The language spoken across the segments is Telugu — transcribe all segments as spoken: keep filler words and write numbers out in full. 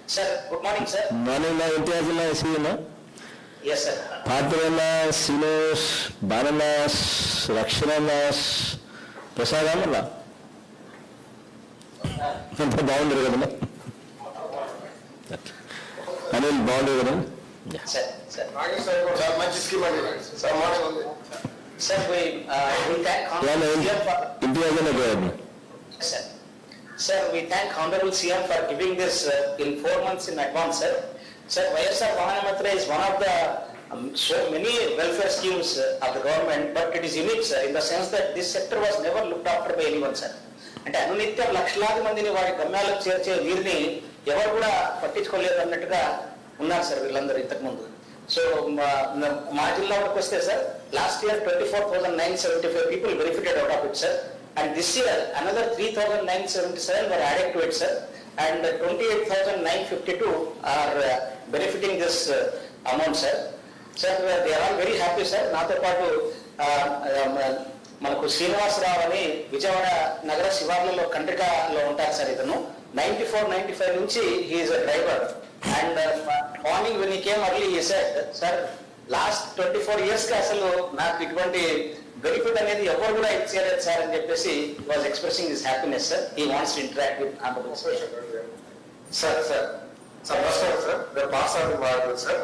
Sir, good morning, sir. Morning, my Intiazilla is here, no? Yes, sir. Padranas, Sinos, Bananas, Rakshananas, Prasadamala. The boundary, Anil boundary. Sir, sir. Sir, we, uh, we thank Honorable C M for... Intiazilla go ahead. Sir. Sir, we thank Honorable C M for giving this uh, in four months in advance, sir. Sir, Y S R Vahana Mitra is one of the um, so many welfare schemes uh, of the government, but it is unique, sir, in the sense that this sector was never looked after by anyone, sir. అంటే అనునిత్యం లక్షలాది మందిని వారి గమ్యాలకు చేర్చే వీరిని ఎవరు కూడా పట్టించుకోలేదు అన్నట్టుగా ఉన్నారు సార్ వీళ్ళందరూ ఇంతకుముందు. సో మా జిల్లా వరకు వస్తే sir last year twenty four thousand nine seventy five people benefited out of it sir. And this year another three thousand nine hundred seventy-seven were added to it, sir, and twenty-eight thousand nine hundred fifty-two are uh, benefiting this uh, amount, sir. Sir, uh, they are all very happy, sir. నాతో పాటు మనకు శ్రీనివాసరావు అని విజయవాడ నగర శివార్లలో కండ్రికలో ఉంటారు సార్. ఇతను నైన్టీ ఫోర్ నైన్టీ ఫైవ్ నుంచి he is a driver. And morning when he came early he said, sir last twenty four years కి అసలు నాకు ఇటువంటి బెనిఫిట్ అనేది ఎవరు కూడా ఇచ్చేయలేదు సార్ అని చెప్పేసి was expressing his happiness sir. He wants to interact with honourable sir. Sir sir sir నమస్కారం సార్. నేను పాస్ అవుట్ మాట్లాడు సార్.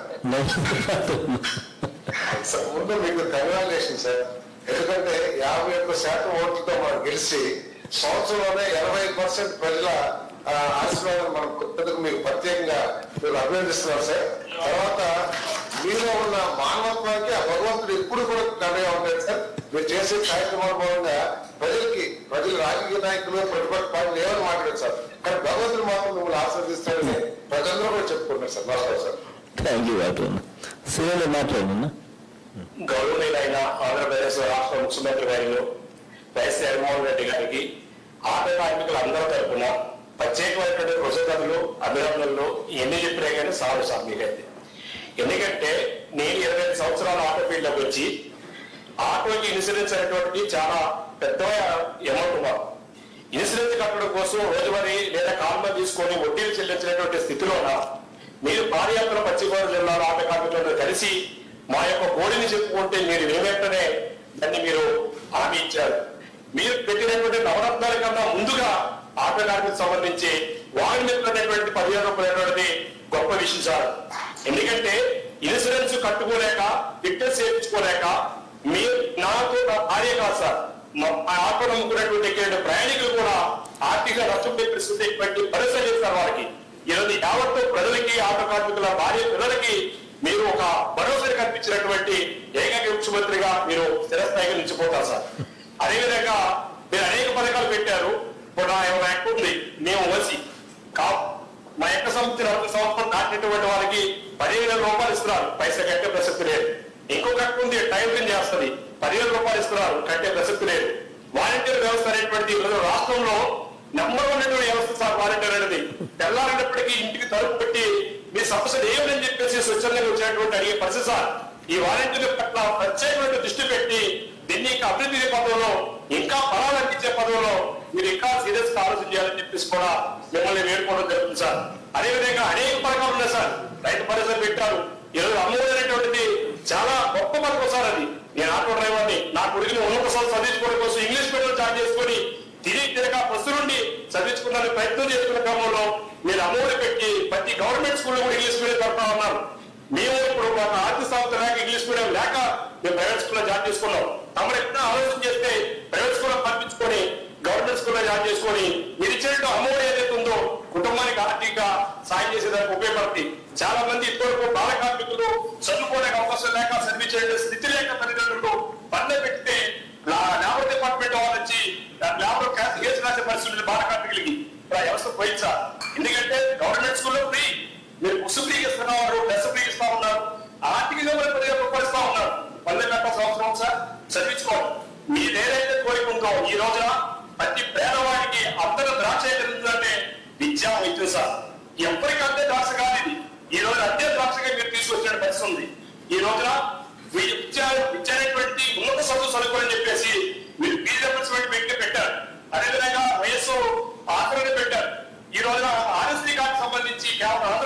సార్ ముందు మీకు కంగ్రాచులేషన్ సార్. ఎందుకంటే యాభై ఒక్క శాతం ఓట్లతో మనం గెలిచి సంవత్సరంలోనే ఎనభై పర్సెంట్ ప్రజల ఆశీర్వాదం మనం కొత్తకు మీకు ప్రత్యేకంగా మీరు అభినందిస్తున్నారు సార్. తర్వాత మీలో ఉన్న మానవత్వానికి ఆ భగవంతుడు ఎప్పుడు కూడా కన్నగా ఉంటాడు సార్. మీరు చేసే కార్యక్రమాల మూలంగా ప్రజలకి ప్రజలు రాజకీయ నాయకులు ప్రతిపక్ష పార్టీలు ఏమని మాట్లాడారు సార్, కానీ భగవంతుడు మాత్రం మిమ్మల్ని ఆశీర్వదిస్తారని ప్రజలందరూ కూడా చెప్పుకుంటున్నారు సార్. నమస్కారం సార్. Thank you. మాట్లాడు. గౌరవనీయులైన ఆంధ్రప్రదేశ్ రాష్ట్ర ముఖ్యమంత్రి గారిలో వైఎస్ జగన్మోహన్ రెడ్డి గారికి ఆట కార్మికులు అందరూ తరఫున ప్రత్యేకమైనటువంటి కృతజ్ఞతలు అభినందనలు ఎన్ని చెప్పినా కానీ సాగు సార్ మీకైతే. ఎందుకంటే నేను ఇరవై ఐదు సంవత్సరాల ఆటో ఫీల్డ్లోకి వచ్చి ఆటోకి ఇన్సూరెన్స్ అనేటువంటి చాలా పెద్ద అమౌంట్ మాకు. ఇన్సూరెన్స్ కట్టడం కోసం రోజువారీ లేదా కాల్మ తీసుకొని వడ్డీలు చెల్లించినటువంటి స్థితిలోన మీరు పాదయాత్ర పశ్చిమ గోదావరి జిల్లాలో ఆటో కార్మికులతో కలిసి మా యొక్క కోడిని చెప్పుకుంటే మీరు ఏమేంటనే దాన్ని మీరు హామీ ఇచ్చారు. మీరు పెట్టినటువంటి నవరత్నాల కన్నా ముందుగా ఆటో కార్మికులకు సంబంధించి వారి మీద అనేటువంటి పదిహేను రూపాయలనేటువంటిది గొప్ప విషయం సార్. ఎందుకంటే ఇన్సూరెన్స్ కట్టుకోలేక ఫిట్నెస్ చేయించుకోలేక మీరు నాకు నా భార్య కాదు సార్, మా ఆటో నమ్ముకున్నటువంటి ప్రయాణికులు కూడా ఆర్థిక నష్టం పరిస్థితి పరిశ్రమ చేస్తారు వారికి. ఈరోజు యావత్తు ప్రజలకి ఆటో కార్మికుల భార్య పిల్లలకి మీరు ఒక భరోసా కల్పించినటువంటి ఏకైక ముఖ్యమంత్రిగా మీరు స్థిరస్థాయిగా నిలిచిపోతారు సార్. అదేవిధంగా మీరు అనేక పథకాలు పెట్టారు. ఇప్పుడు నా యాక్ట్ ఉంది, మేము వచ్చి కా మా యొక్క సంస్థ నలభై సంవత్సరం దాటినటువంటి వారికి పదిహేను వేల రూపాయలు ఇస్తున్నారు, పైసా కట్టే ప్రసక్తి లేదు. ఇంకొక యాక్ట్ ఉంది, టైం ఫ్రీన్ చేస్తుంది, పదివేల రూపాయలు ఇస్తున్నారు, కట్టే ప్రసక్తి లేదు. వాలంటీర్ వ్యవస్థ అనేటువంటి రాష్ట్రంలో నెంబర్ ఉన్నటువంటి వ్యవస్థ సార్ వాలంటీర్ అనేది. తెల్లారినప్పటికీ ఇంటికి తలుపు పెట్టి మీ సమస్యలు ఏమని చెప్పేసి స్వచ్ఛందంగా వచ్చినటువంటి అడిగే పరిస్థితి సార్. ఈ వాలంటీర్ల పట్ల ప్రత్యేకమైన దృష్టి పెట్టి దీన్ని ఇంకా అభివృద్ధి పదంలో ఇంకా ఫలాలు అందించే పదంలో మీరు ఇంకా సీరియస్ గా ఆలోచన చేయాలని చెప్పేసి కూడా మిమ్మల్ని వేడుకోవడం జరుగుతుంది సార్. అదేవిధంగా అనేక పథకాలు ఉన్నాయి సార్. రైతు భరోసా పెట్టారు. ఈరోజు అమ్మఒడి చాలా గొప్ప పథకం సార్. అది నేను ఆటో డ్రైవర్ని, నా కొడుకుని ఉన్నత సంస్థ చదివించుకోవడం కోసం ఇంగ్లీష్ మీడియం జాయిన్ చేసుకొని తిరిగి తిరగా బస్సు నుండి చదివించుకున్న ప్రయత్నం చేసుకున్న క్రమంలో మీరు అమ్మఒడి పెట్టి ప్రతి గవర్నమెంట్ స్కూల్లో కూడా ఇంగ్లీష్ మీడియం పెడతా ఉన్నారు. మేము ఇప్పుడు ఒక ఆర్థిక సంస్థ లేక ఇంగ్లీష్ మీడియం లేక మేము ప్రైవేట్ స్కూల్లో జాయిన్ చేసుకున్నాం. తమరు ఎప్పుడైనా ఆలోచన చేస్తే ప్రైవేట్ స్కూల్లో పంపించుకొని గవర్నమెంట్ స్కూల్లో జాయిన్ చేసుకొని మీరు ఇచ్చినట్టు అమ్మఒడి ఏదైతే ఉందో కుటుంబానికి ఆర్థిక సాయం చేసేదానికి ఉపయోగపడుతుంది. చాలా మంది ఇప్పటివరకు బాల కార్మికులు చదువుకోలేక అవకాశం లేక చదివించే స్థితి లేక తల్లిదండ్రులు పన్ను పెడితే లేబర్ డిపార్ట్మెంట్ వాళ్ళు వచ్చి లేబర్ కేసు రాసే పరిస్థితులు బాల కార్మికులకి వ్యవస్థ పోయింది సార్. ఎందుకంటే గవర్నమెంట్ స్కూల్లో ఫ్రీ, మీరు బుక్స్ ఫ్రీగా ఇస్తా ఉన్నారు, డ్రెస్ ఫ్రీగా ఇస్తా ఉన్నారు, ఆర్థికంగా మరి పదివేల రూపాయలు ఇస్తా ఉన్నారు. పల్లె పెట్ట సంవత్సరం సార్ చదివించుకోవాలి. మీరు ఏదైతే కోరిక ఉందో ఈ రోజున ప్రతి పేదవాడికి అందరూ ద్రాక్ష జరుగుతుందంటే విద్యా వైద్యం సార్. ఎవరికంటే ద్రాక్ష కాదు ఇది. ఈ రోజు అదే ద్రాక్షగా మీరు తీసుకొచ్చిన పరిస్థితి ఉంది. ఈ రోజున విద్య విద్య అనేటువంటి ఉన్నత చదువు చదువుకోని చెప్పేసి మీరు బీజేపీ పెట్టి పెట్టారు. అదేవిధంగా వయస్సు ఆచరణ పెట్టారు. ఈ రోజున ఆర్ఎస్టీ కార్డు సంబంధించి కేవలం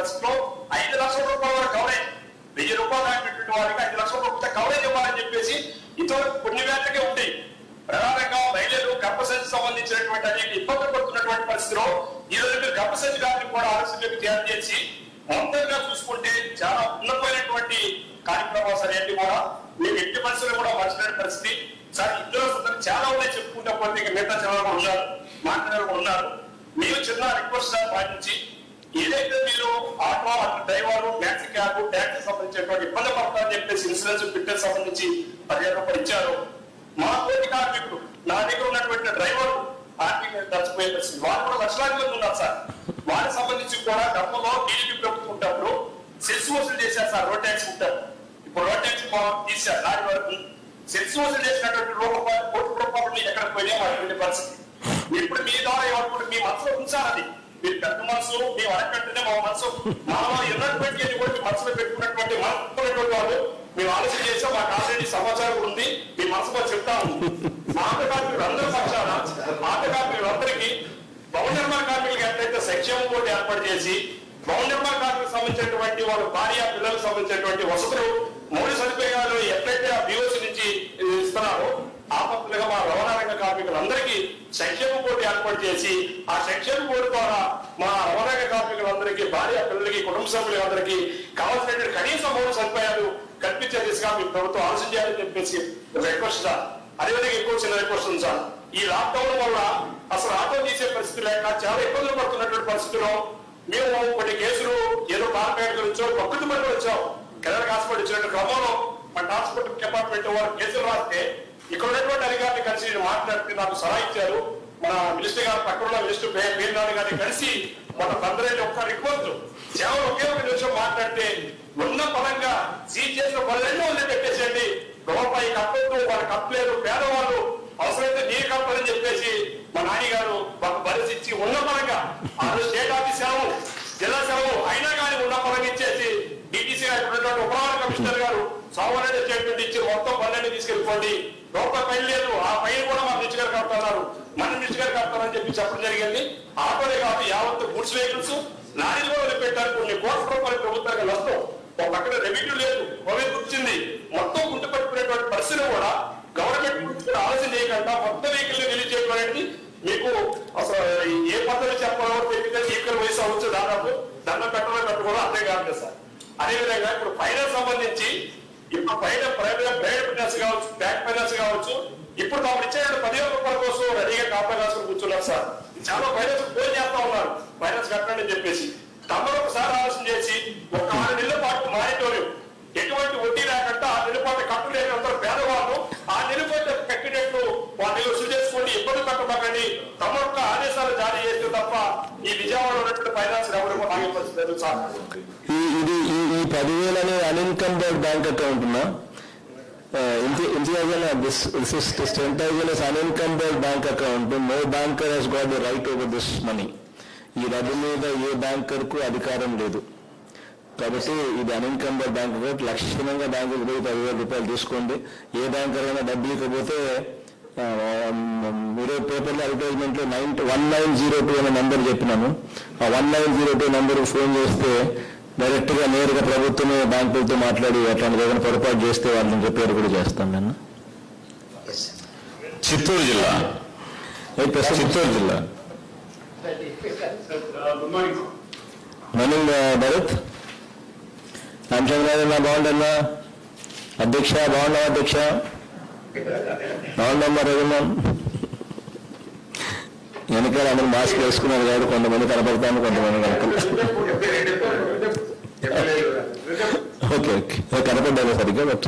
పరిస్థితిలో ఐదు లక్షల రూపాయల వరకు కవరేజ్, వెయ్యి రూపాయలు దాటినటువంటి వారికి ఐదు లక్షల రూపాయల కవరేజ్ ఇవ్వాలని చెప్పేసి ఇంతవరకు కొన్ని వేలకే ఉంటాయి. ప్రధానంగా మహిళలు గర్భసంచి సంబంధించినటువంటి అనేక ఇబ్బందులు పడుతున్నటువంటి పరిస్థితిలో ఈ రోజు మీరు గర్భసంచి గారిని కూడా ఆలస్యంలోకి తయారు చేసి మొత్తంగా చూసుకుంటే చాలా ఉన్నతమైనటువంటి కార్యక్రమాలు సరే అన్ని కూడా మీకు ఎట్టి పరిస్థితులు కూడా మర్చిపోయిన పరిస్థితి. సార్ ఇందులో చాలా ఉన్నాయి చెప్పుకుంటే పోతే మిగతా చాలా ఉన్నారు, మాట్లాడారు ఉన్నారు. మీరు చిన్న రిక్వెస్ట్ సార్ పాటించి ఏదైతే మీరు auto driver taxi cab taxi సంబంధించినటువంటి ఇబ్బంది పడతారని చెప్పేసి ఇన్సూరెన్స్ ఫిట్నెస్ సంబంధించి పదిహేను రూపాయలు ఇచ్చారు. మా తోటి కార్మికుడు నా దగ్గర ఉన్నటువంటి డ్రైవర్ ఆర్థిక దర్చిపోయే పరిస్థితి, వాళ్ళు కూడా లక్షలాది మంది ఉన్నారు సార్. వారికి సంబంధించి కూడా గతంలో టీడీపీ ప్రభుత్వం ఉన్నప్పుడు సెస్ వసూలు చేశారు సార్. రోడ్ ట్యాక్స్ ఉంటారు, ఇప్పుడు రోడ్ ట్యాక్స్ తీశారు. దాని వరకు సెస్ వసూలు చేసినటువంటి రూపాయలు కోటి రూపాయలు ఎక్కడ పోయినా మాటువంటి పరిస్థితి. ఇప్పుడు మీ ద్వారా ఎవరు మీ మనసులో ఉంచాలి, మీరు పెద్ద మనసు మేము అడగంటేనే మా మనసు మాలో ఎన్నటువంటి కూడా మీ మనసులో పెట్టుకున్నటువంటి మనసుకున్నటువంటి వాళ్ళు మేము ఆలోచన చేసాం. మాకు ఆల్రెడీ సమాచారం ఉంది, మీ మనసులో చెప్తాము. ఆట కార్మికులు అందరూ పక్షాన ఆట కార్మికులందరికీ భవన నిర్మాణ కార్మికులకు ఎట్లయితే సంక్షేమ బోర్డు ఏర్పాటు చేసి భవన నిర్మాణ కార్మికులకు సంబంధించినటువంటి వాళ్ళ భార్య పిల్లలకు సంబంధించినటువంటి వసతులు మౌలిక సదుపాయాలు ఎట్లయితే ఆ బీఓసీ నుంచి ఇస్తున్నారో ఆ పద్ధతిగా మా రవాణా రంగ కార్మికులందరికీ సంక్షేమ బోర్డు ఏర్పాటు చేసి ఆ సంక్షేమ బోర్డు ద్వారా మా రవాణా రంగ కార్మికులందరికీ భార్య పిల్లలకి కుటుంబ సభ్యులందరికీ కావాల్సినటువంటి కనీస మౌలిక సదుపాయాలు కల్పించే దిశగా మీ ప్రభుత్వం ఆలోచన చేయాలని చెప్పేసి రిక్వెస్ట్ సార్. అదేవిధంగా ఎక్కువ చిన్న రిక్వెస్ట్ ఉంది సార్. ఈ లాక్డౌన్ వల్ల అసలు ఆటో తీసే పరిస్థితి లేక చాలా ఇబ్బందులు పడుతున్నటువంటి పరిస్థితిలో మేము కొన్ని కేసులు ఏదో కార్పొరేట్ గురించో ప్రకృతి పనులు వచ్చాం కెనడా హాస్పిటల్ ఇచ్చినట్టు క్రమంలో మా ట్రాన్స్పోర్ట్ డిపార్ట్మెంట్ వారు కేసులు రాస్తే ఇక్కడ ఉన్నటువంటి అధికారులు కలిసి మాట్లాడితే నాకు సలహా ఇచ్చారు. మన మినిస్టర్ గారు పక్కన ఉన్న మినిస్టర్ పేరునాడు గారిని కలిసి మన తండ్రి ఒక్క రిక్వెస్ట్ కేవలం ఒకే ఒక నిమిషం మాట్లాడితే ఉన్న పరంగా సీజ్ చేసిన పనులన్నీ వదిలి పెట్టేసేయండి. రూపాయి కప్పొద్దు, వాళ్ళు కప్పలేదు, పేదవాళ్ళు అవసరమైతే నీరు కప్పని చెప్పేసి మా నాని గారు మాకు పరిస్థితి ఉన్న పరంగా ఆ స్టేట్ ఆఫీస్ సెలవు జిల్లా సెలవు అయినా కానీ ఉన్న పరంగా ఇచ్చేసి డిటిసి గారు ఉన్నటువంటి ఉపరాణ కమిషనర్ గారు సోమవారం స్టేట్మెంట్ ఇచ్చి మొత్తం పనులన్నీ తీసుకెళ్ళిపోండి, రూపాయి పైన లేదు, ఆ పైన కూడా మా మినిస్టర్ గారు కడుతున్నారు, మన మినిస్టర్ గారు కడతారని చెప్పి చెప్పడం జరిగింది. ఆటోలే కాదు యావత్ గూడ్స్ వెహికల్స్ లారీలు కూడా వదిలిపెట్టారు. కొన్ని కోట్ల రూపాయల ప్రభుత్వానికి నష్టం. ఒక పక్కన రెవెన్యూ లేదు, కోవిడ్ వచ్చింది, మొత్తం గుంటుపట్టుకునేటువంటి పరిస్థితులు కూడా గవర్నమెంట్ గురించి కూడా ఆలోచన చేయకుండా మొత్తం వెహికల్ రిలీజ్ చేయడం అనేది మీకు అసలు ఏ పద్ధతి చెప్పాలో తెలియదు. ఈక్వల్ వయసు అవచ్చు, దాదాపు దండం పెట్టడం పెట్టుకోవడం అర్థం కాదు సార్. అదేవిధంగా ఇప్పుడు ఫైనాన్స్ సంబంధించి ఇప్పుడు పైన ప్రైవేట్ ప్రైవేట్ ఫైనాన్స్ కావచ్చు, బ్యాంక్ ఫైనాన్స్ కావచ్చు, ఇప్పుడు తాము ఇచ్చే పదివేల రూపాయల కోసం రెడీగా కాపా కాసుకుని కూర్చున్నారు సార్. చాలా ఫైనాన్స్ ఫోన్ చేస్తా ఉన్నారు ఫైనాన్స్ కట్టండి అని చెప్పేసి. తమరు ఒకసారి ఆలోచన చేసి ఒక ఆరు నెలల పాటు మానిటోరియం ఎటువంటి వడ్డీ లేకుండా ఆ నెల పాటు కట్టలేని అందరూ పేదవాళ్ళు ఆ నెల పాటు కట్టినట్టు వాటిని వసూలు చేసుకోండి, ఇబ్బంది పెట్టకండి తమ యొక్క ఆదేశాలు జారీ చేస్తే తప్ప ఈ విజయవాడలో ఉన్నటువంటి ఫైనాన్స్ ఎవరు ఆగే పరిస్థితి లేదు సార్. ఇది ఈ పదివేలు అనే అన్ఇన్కమ్డ్ బ్యాంక్ అకౌంట్ ఉన్నా this this is this ten thousand is unencumbered bank account. No banker has got the right over this money. ఈ డబ్బు మీద ఏ బ్యాంకర్ కు అధికారం లేదు కాబట్టి ఇది అన్ఇన్కమ్బర్డ్ బ్యాంక్ అకౌంట్. లక్షణంగా బ్యాంకుకి పోయి పదివేల రూపాయలు తీసుకోండి. ఏ బ్యాంకర్ అయినా డబ్బు ఇకపోతే మీరు పేపర్లో అడ్వర్టైజ్మెంట్ లో nine one nine zero two అనే నెంబర్ చెప్పినాము. ఆ one nine zero two number phone చేస్తే డైరెక్ట్ గా నేరుగా ప్రభుత్వమే బ్యాంకులతో మాట్లాడి అట్లాంటి ఏదైనా పొరపాటు చేస్తే వాళ్ళని రిపేర్ కూడా చేస్తాం. నేను చిత్తూరు జిల్లా చిత్తూరు జిల్లా మార్నింగ్ భరత్ రామచంద్రరావు బాగుండన్నా అధ్యక్ష, బాగున్నావు అధ్యక్ష? బాగుండమ్మా రఘుమాన్. వెనకాల అందరూ మాస్క్ వేసుకున్నారు కాబట్టి కొంతమంది కనపడతాను, కొంతమంది కనపడతాను. ఓకే ఓకే కనపడ్డాను సరిగ్గా బట్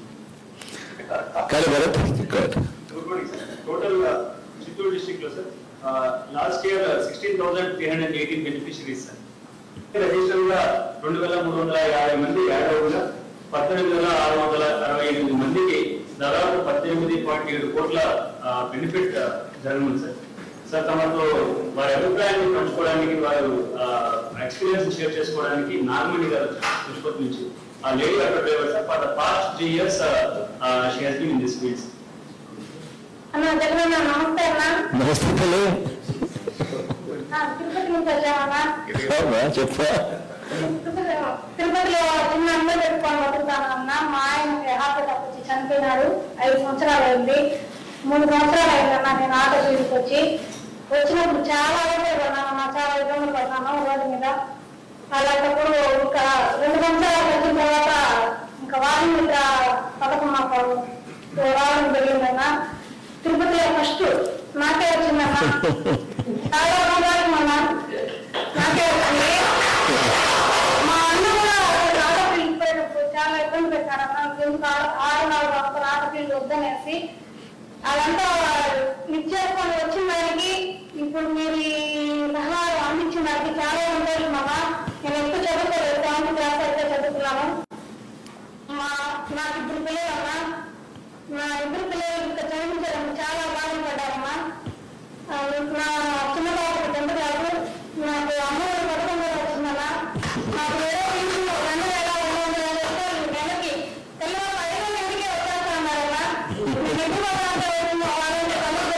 కానీ భరత్ టోటల్ చిత్తూరు డిస్ట్రిక్ట్ లో sir last year sixteen thousand three hundred eighteen beneficiaries sir. Register గా రెండు వేల మూడు వందల యాభై మంది యాడ్ అవ్వగా పద్దెనిమిది వేల ఆరు వందల అరవై ఎనిమిది మందికి దాదాపు పద్దెనిమిది పాయింట్ ఏడు కోట్ల బెనిఫిట్ జరగనుంది సార్. సార్ తమతో వారి అభిప్రాయాన్ని పంచుకోవడానికి, వారు ఎక్స్పీరియన్స్ షేర్ చేసుకోవడానికి నాగమణి గారు తిరుపతి నుంచి ఆ lady auto driver sir for the past three years she has been in this field. అన్న జగన్ నమస్తే అన్న. నమస్తే తిరుపతి నుంచి వచ్చామన్నా. చెప్పా తిరుపతిలో చిన్న అమ్మాయి పెట్టుకొని బతుకుతాను అన్న. మా ఆయనకి హార్ట్ అటాక్ వచ్చి చనిపోయినాడు. ఐదు సంవత్సరాలు అయింది. మూడు సంవత్సరాలు అయిందన్న నేను ఆటో తీసుకు వచ్చి వచ్చినప్పుడు చాలా ఇబ్బంది పడ్డానన్నా. చాలా ఇబ్బందులు పడ్డాను రోడ్డు మీద. అలాంటప్పుడు ఇంకా రెండు సంవత్సరాలు వచ్చిన తర్వాత ఇంకా వాహన మిత్ర పథకం మాకు రావడం జరిగిందన్న. తిరుపతిలో ఫస్ట్ నాకే వచ్చిందన్న. చాలా బాగుంది అన్న, నాకే వచ్చింది. మా అన్న కూడా ఆటో ఫీల్డ్ పోయినప్పుడు చాలా ఇబ్బంది పెట్టాడన్న. ఎందుకు ఆరు నాలుగు వందల ఆటో ఫీల్డ్ వద్దనేసి అదంతా నిశ్చేసుకొని వచ్చిన దానికి ఇప్పుడు మీరు ఈ సహాయం అందించిన దానికి చాలా సంతోషం అన్న. నేను ఎక్కువ చదువుకోలేదు, సెవెంత్ క్లాస్ అయితే చదువుకున్నాను. మా నాకు ఇద్దరు పిల్లలు అన్న. నా ఇద్దరు పిల్లలు ఇంకా చదివించడానికి చాలా బాధపడ్డారమ్మా. నా చిన్న బాబు టెన్త్ క్లాసు. నాకు అమ్మఒడి పథకం కూడా వచ్చిందన్నా. నాకు ఏదో ఇంట్లో రెండు వేల రెండు వందల యాభై రూపాయలు నెలకి తెల్లవారు ఐదు గంటలకే వచ్చేస్తానన్నారన్నా. ఎక్కువ వాళ్ళని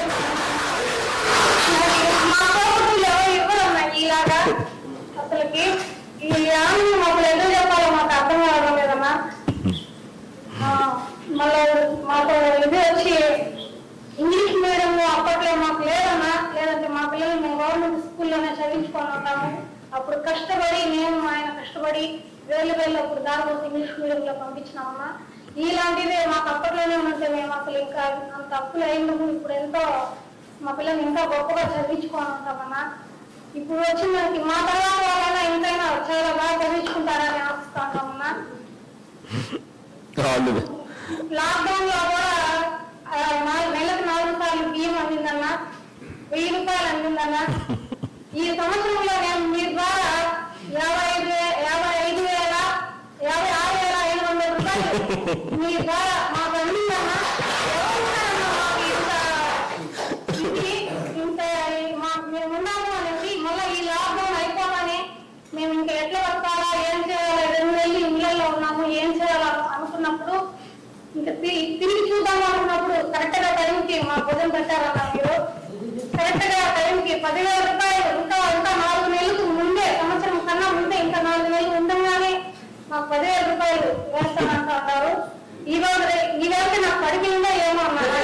మా ప్రభుత్వం ఎవరు ఇవ్వరన్నా ఇలాగా. అసలుకి ఈ ఆనందం అసలు ఎందుకు చెప్పాలో మాకు అర్థం కావడం లేదన్నా. మళ్ళీ మాకు ఇది వచ్చి ఇంగ్లీష్ మీడియం అప్పట్లో మాకు లేదన్నా. లేదంటే మా పిల్లలు మేము గవర్నమెంట్ స్కూల్లోనే చదివించుకొని ఉంటాము. అప్పుడు కష్టపడి మేము ఆయన కష్టపడి వేలు వేలు అప్పుడు దాదాపు ఇంగ్లీష్ మీడియంలో పంపించినామన్నా. ఇలాంటివి మాకు అప్పట్లోనే ఉంటే మేము అసలు ఇంకా అంత అప్పులు అయినందుకు ఇప్పుడు ఎంతో మా పిల్లలు ఇంకా గొప్పగా చదివించుకొని ఉంటామన్నా. ఇప్పుడు వచ్చిన మా తర్వాత వాళ్ళైనా ఇంకైనా చాలా బాగా చదివించుకుంటారని ఆశిస్తా ఉంటామన్నా. లాక్డౌన్ లో కూడా నెలకు నాలుగు సార్లు బియ్యం అందిందన్నా. వెయ్యి రూపాయలు అందిందన్నా. ఈ సంవత్సరంలో నేను మీ ద్వారా యాభై ఐదు యాభై ఐదు వేల యాభై ఆరు వేల ఐదు వందల రూపాయలు మీ ద్వారా మాకు అందిందన్నా. ఇంత మాకు మేము ఉన్నాము అనేసి మళ్ళీ ఈ లాక్డౌన్ అయిపోగానే మేము ఇంకా ఎట్లా బతకాలా, ఏం చేయాలి, రెండు నెలలు ఇళ్లలో ఉన్నాము, ఏం చేయాలా అనుకున్నప్పుడు ఇంకా తిరిగి చూద్దాం అనుకున్నప్పుడు కరెక్ట్ గా టైంకి మా భోజనం పెట్టారన్నా. మీరు కరెక్ట్ గా టైంకి పదివేల రూపాయలు ఇంకా ఇంకా నాలుగు నెలలకు ముందే, సంవత్సరం కన్నా ముందే ఇంకా నాలుగు నెలలు ఉండగానే మాకు పదివేల రూపాయలు వేస్తానంట అంటారు. ఈ రోజు ఈ వేస్తే నాకు పడిపోయిందో ఏమో అన్నారు.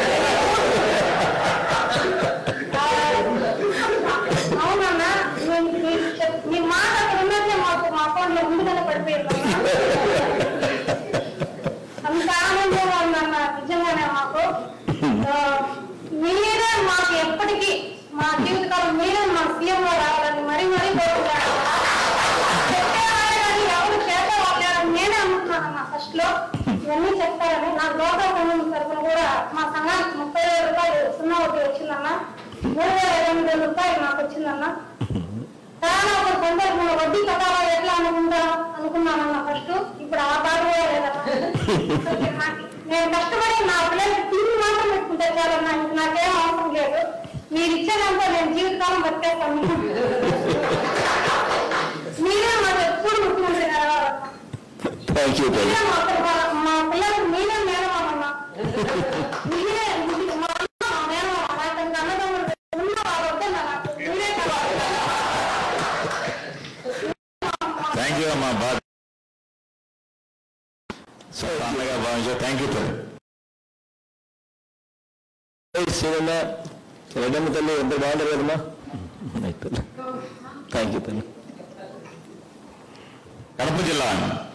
అవునన్నా, మీ మాట అక్కడ ఉన్నట్లే మాకు మా అకౌంట్ లో ముందుగానే పడిపోయింది. అంత ఆనందంగా ఉందన్న నిజంగానే మాకు. మీరే మాకు ఎప్పటికీ మా జీవితకాలం మీరే మా సీఎం గా రావాలని మరీ మరీ కోరుకుంటాను. చెప్పేవాళ్ళు కానీ ఎవరు చేసేవాళ్ళని నేనే అనుకున్నానన్న ఫస్ట్ లో. ఇవన్నీ చెప్తారని నా గౌరవ సంఘం తరఫున కూడా మా సంఘానికి ముప్పై వేల రూపాయలు సున్నా ఒకటి వచ్చిందన్న. మూడు వేల ఎనిమిది వేల రూపాయలు నాకు వచ్చిందన్న. చాలా ఒక సందర్భంలో వడ్డీ కట్టాలా ఎట్లా అనుకుంటా అనుకున్నానన్న ఫస్ట్. ఇప్పుడు ఆ బాధ కూడా లేదన్నా. నేను కష్టపడి నా పిల్లలకి తిరిగి మాత్రం పెట్టుకుంటే చాలన్నా. ఇంక నాకేం అవసరం లేదు. మీరు ఇచ్చేదంతా నేను జీవితకాలం బతికేస్తాను. మీరే మాకు ఎప్పుడు ముఖ్యమంత్రి కావాలన్నా. మా పిల్లలకు మీరే మేనమామన్నా. మీరే మా మేనమామ అన్నదమ్ములు ఉన్న వాళ్ళు వద్దన్నా నాకు మీరే కావాలి. థ్యాంక్ యూ అమ్మా. బాగా అన్నగా భావించా. Thank you Sivanna. రెడ్డమ్మ తల్లి ఎంత బాగుంటారు కదమ్మా. థ్యాంక్ యూ తల్లి. కడప జిల్లా